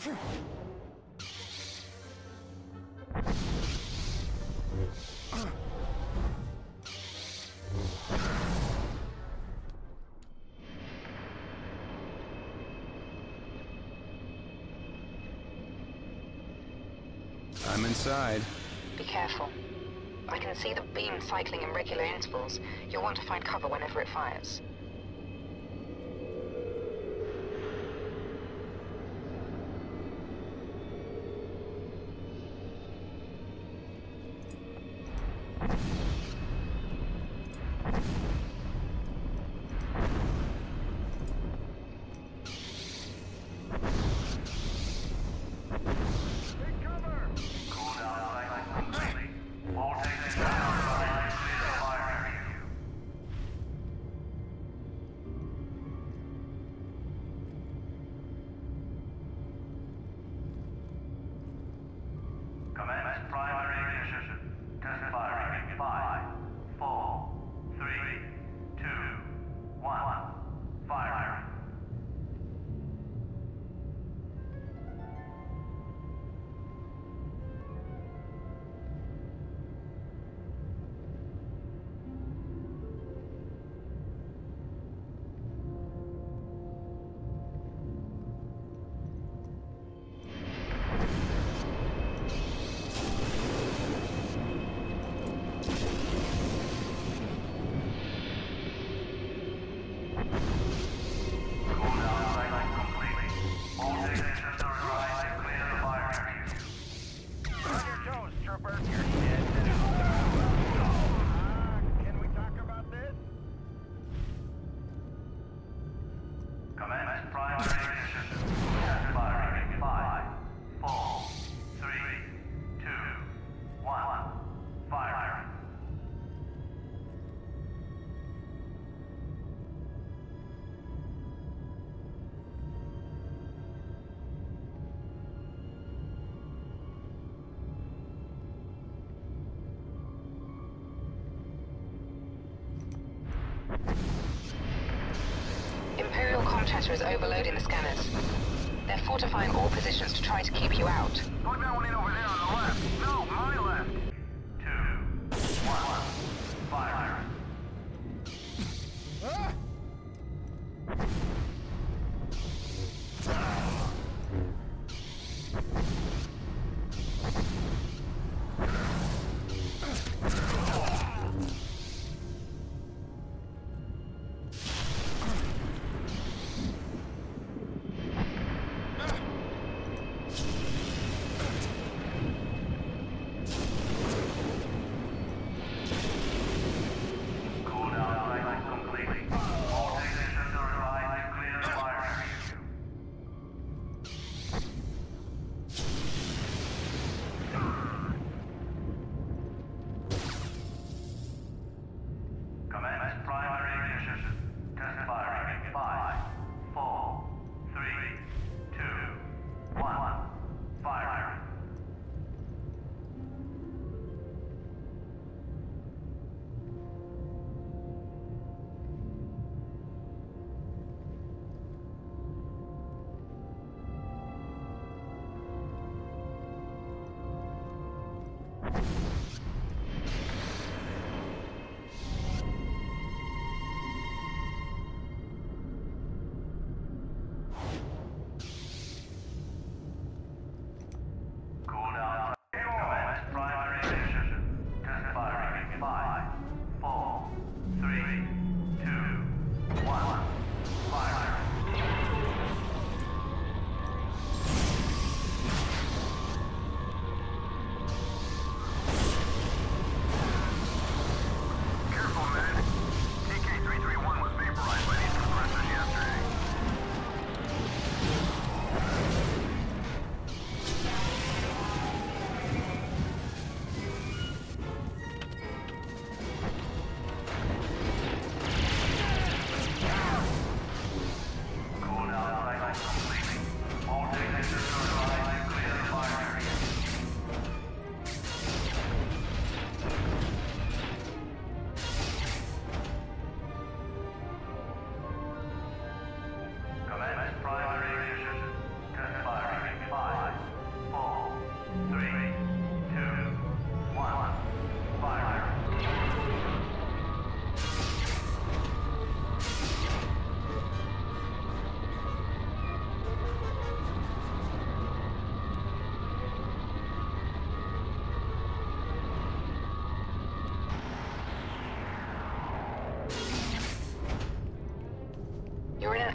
I'm inside. Be careful. I can see the beam cycling in regular intervals. You'll want to find cover whenever it fires. Imperial comm is overloading the scanners. They're fortifying all positions to try to keep you out. Plug that one in over there on the left. No, my left. 2, 1, fire.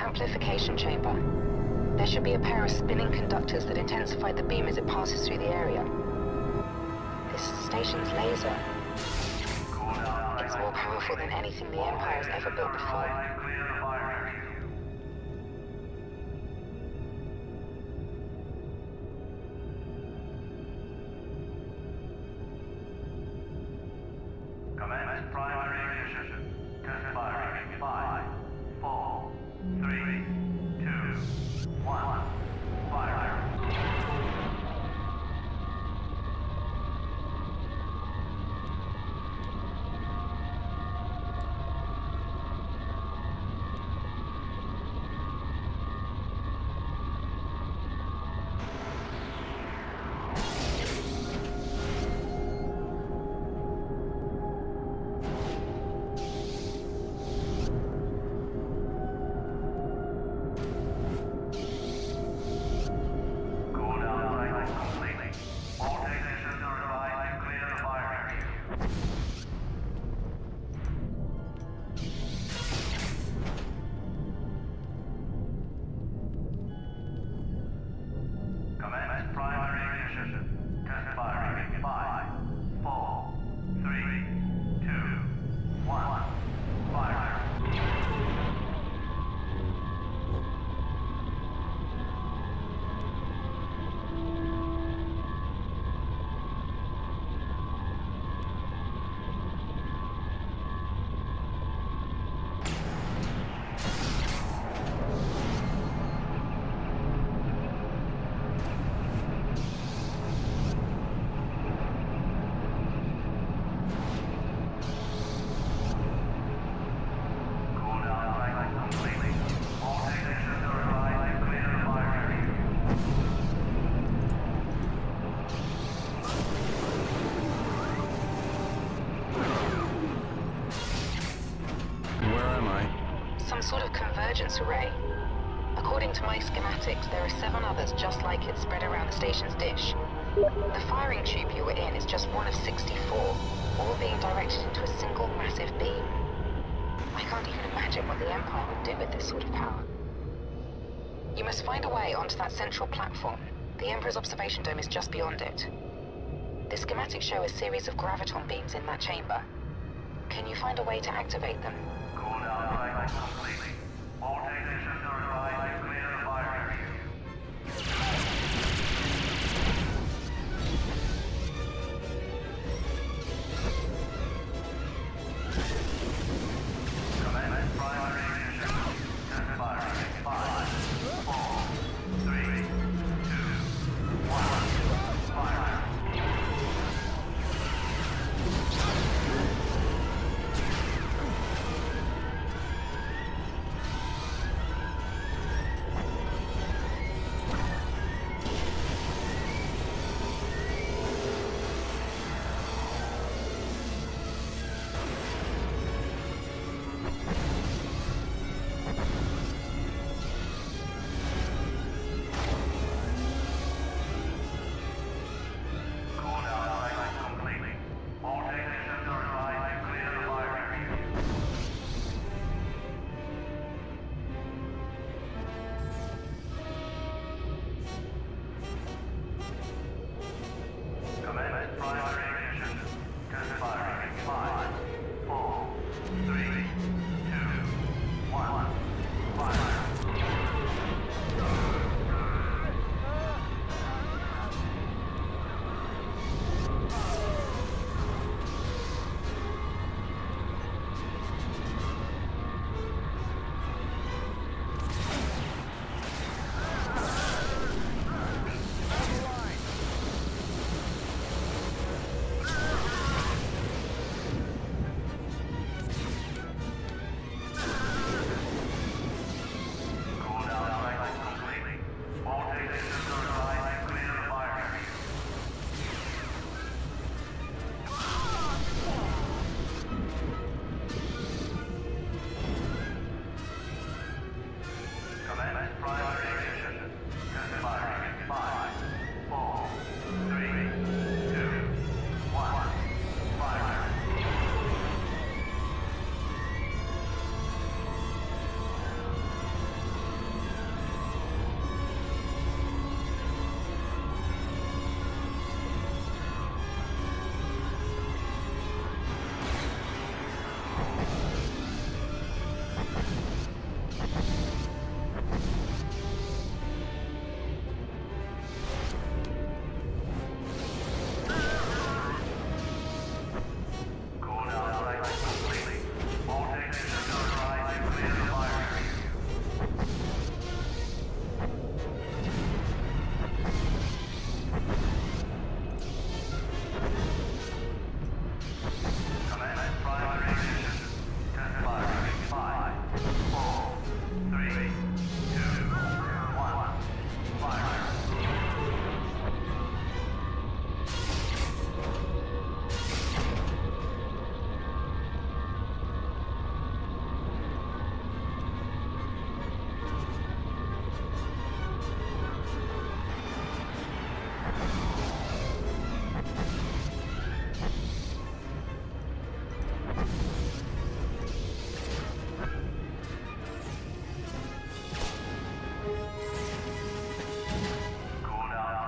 amplification chamber. There should be a pair of spinning conductors that intensify the beam as it passes through the area. This station's laser. It's more powerful than anything the Empire has ever built before. Commence primary ignition. Test firing in 5, 4, 3, 2, 1. Fire. Sort of convergence array. According to my schematics, there are 7 others just like it spread around the station's dish. The firing tube you were in is just one of 64, all being directed into a single massive beam. I can't even imagine what the Empire would do with this sort of power. You must find a way onto that central platform. The Emperor's observation dome is just beyond it. The schematics show a series of graviton beams in that chamber. Can you find a way to activate them? Completely. All technicians are advised to clear the fire area. Commence primary ignition. Test firing in 5, 4, 3, 2, 1. Fire.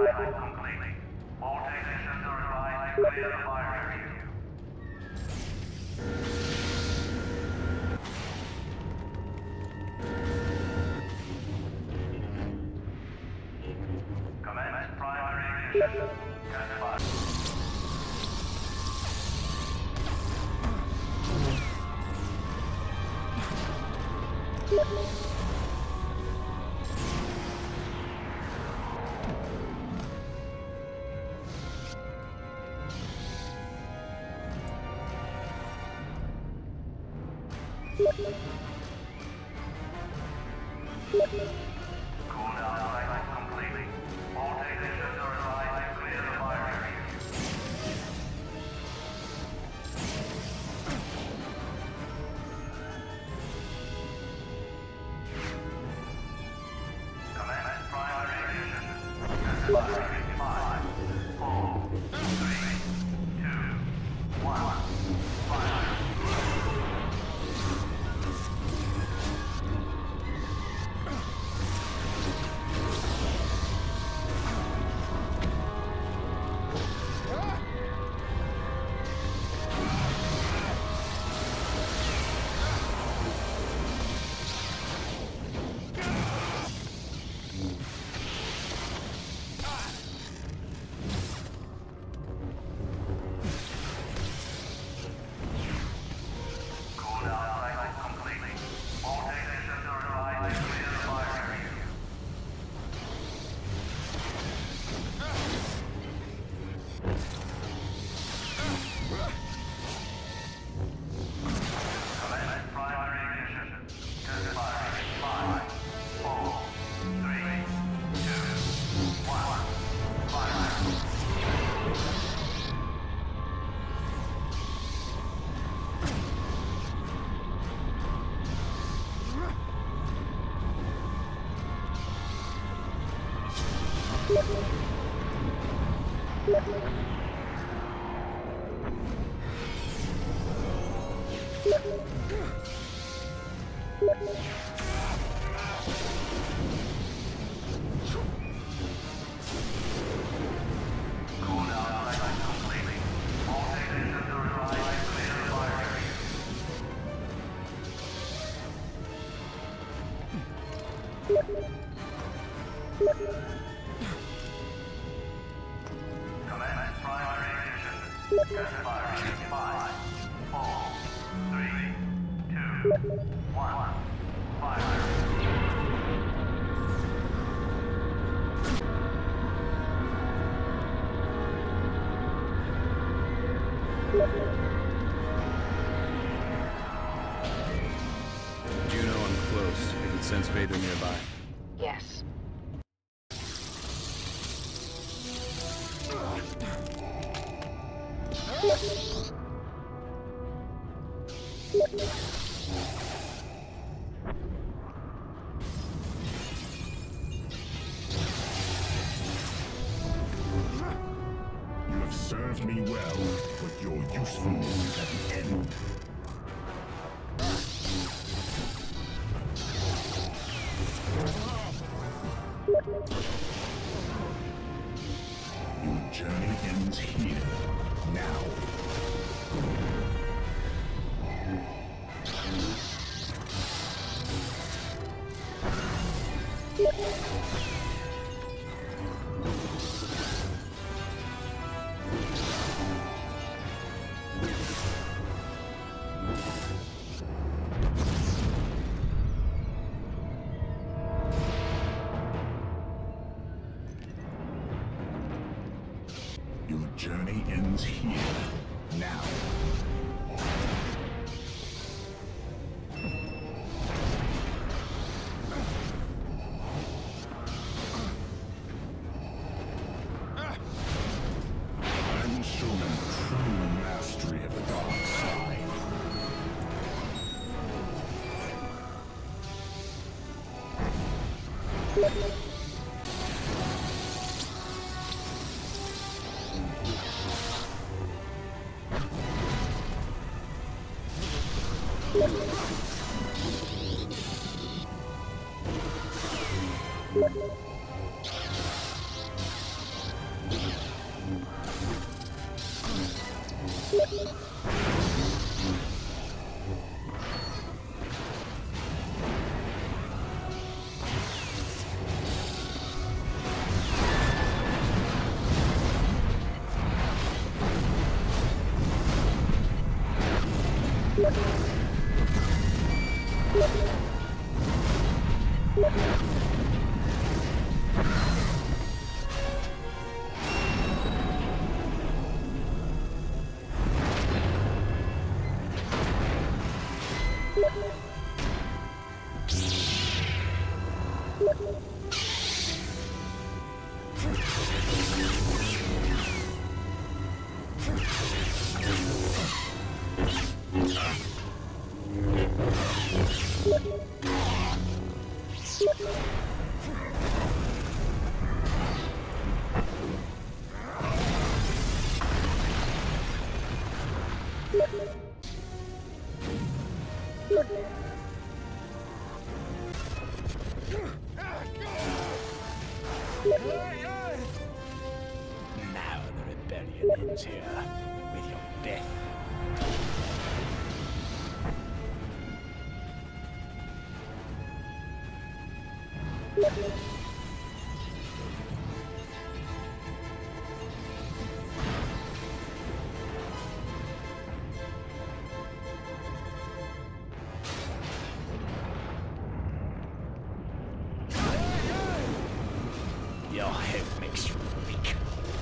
Highlight complete. All technicians are advised to clear the fire area. Commence primary ignition. Stand by. Cooldown cycle complete. All technicians are advised to clear the fire area. Commence primary ignition. Stand by. 5, 4, 3, 2, 1. Fire. Commence primary ignition. Stand by. 5, 4, 3, 2, 1. Fire. Juno, I'm close. I can sense Vader nearby. Yes. You have served me well, but your usefulness is at an end. Your journey ends here, now. Your journey ends here, now. I will show them true mastery of the dark side. Now the rebellion ends here with your death. Your head makes you weak.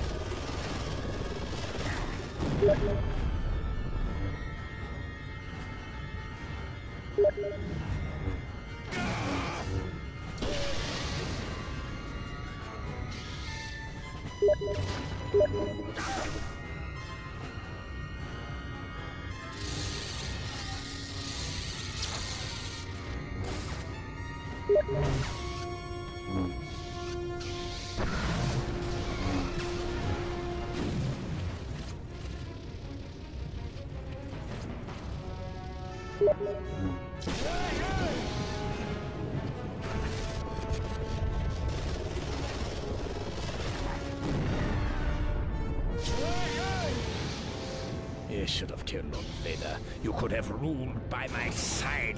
You should have killed Lord Vader. You could have ruled by my side.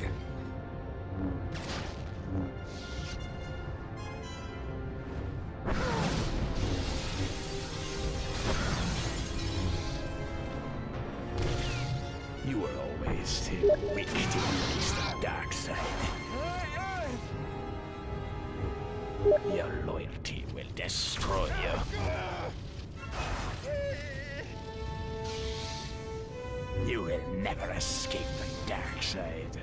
You were always too weak to embrace the dark side. Your loyalty will destroy you. You will never escape the dark side.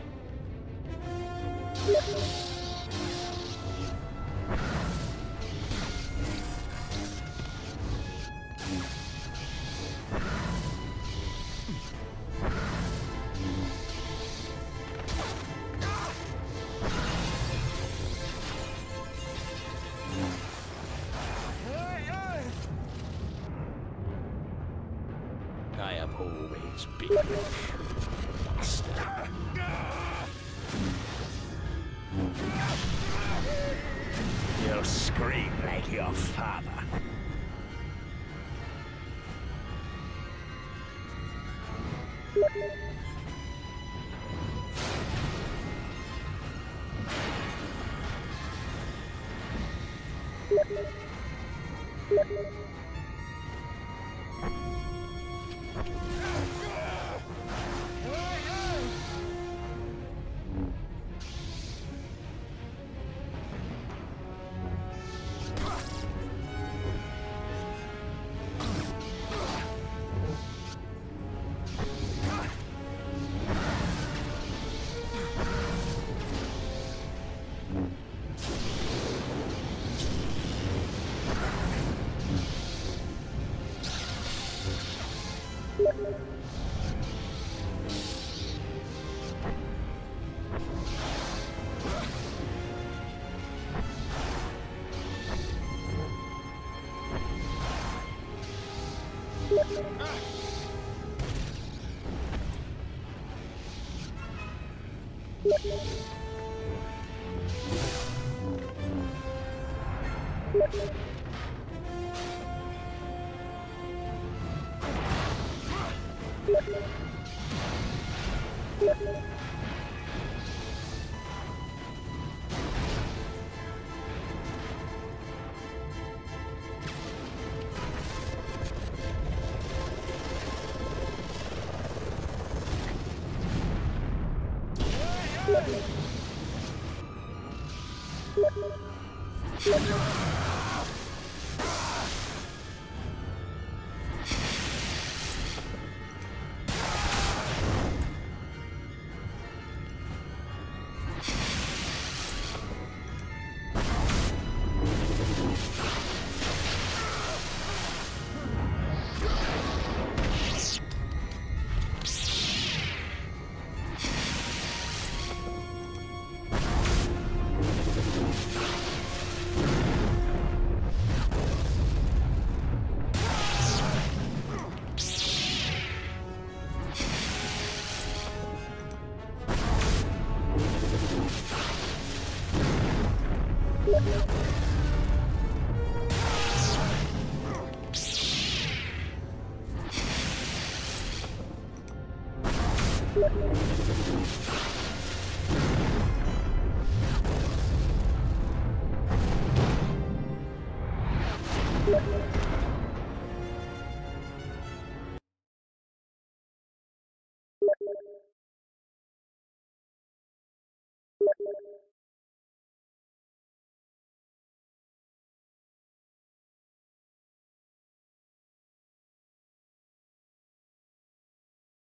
I have always been master. You'll scream like your father.